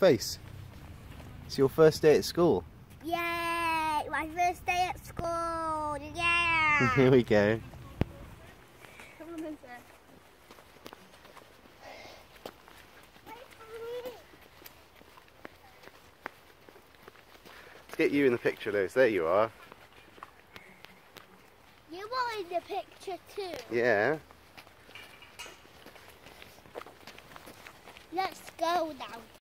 face. It's your first day at school. Yay! My first day at school! Yeah! Here we go. Let's get you in the picture, Liz. There you are. You were in the picture too. Yeah. Let's go now.